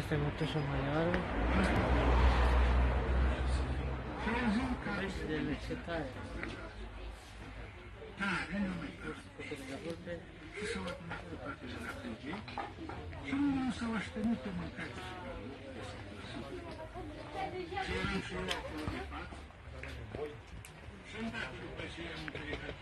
Asta e mătușa maioră. Peștele ce tare. Tare, nu mai vorbe. Și s-au atârnat toate la câmpie și nu s-au aștenut pe mâncare. Și eram și eu acolo de față. Și îndată după aceea am întregat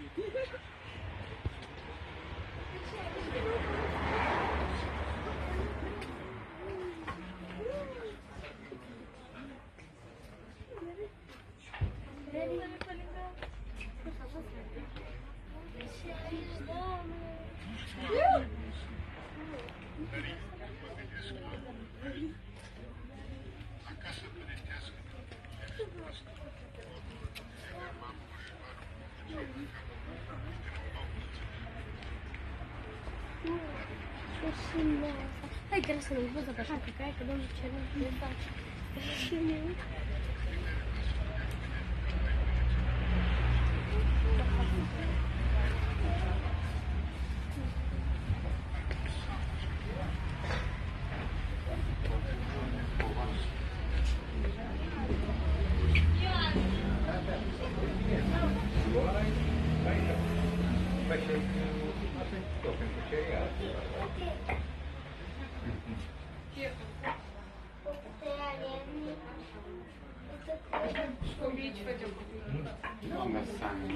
acasă părintească. Hai, trebuie să ne văză pe așa, că cred că domnul ce nu face. Și eu. Mamma sangue.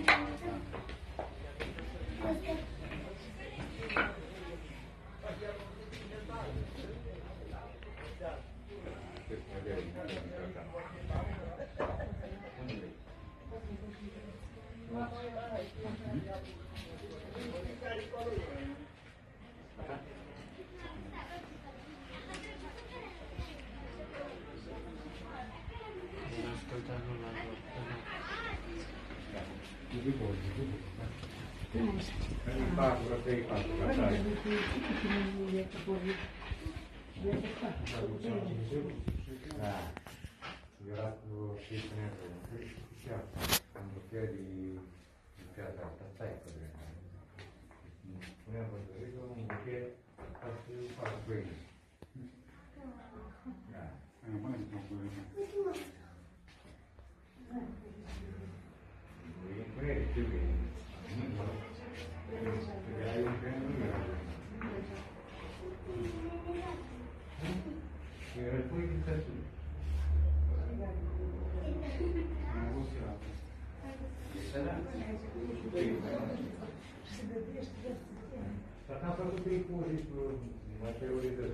Era cu prietenii și am blocheat de piața asta, stai pe vremea. Spuneam că Dorico, un buchet, ca să fac pâine. Da. Am mai zis cu Dorico. E pâine, ce vrei? Ai un pâine, nu era. Era pâine din tățul. Dar n-am făcut tricuri cu materiale de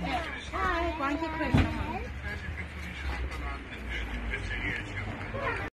Anche questo.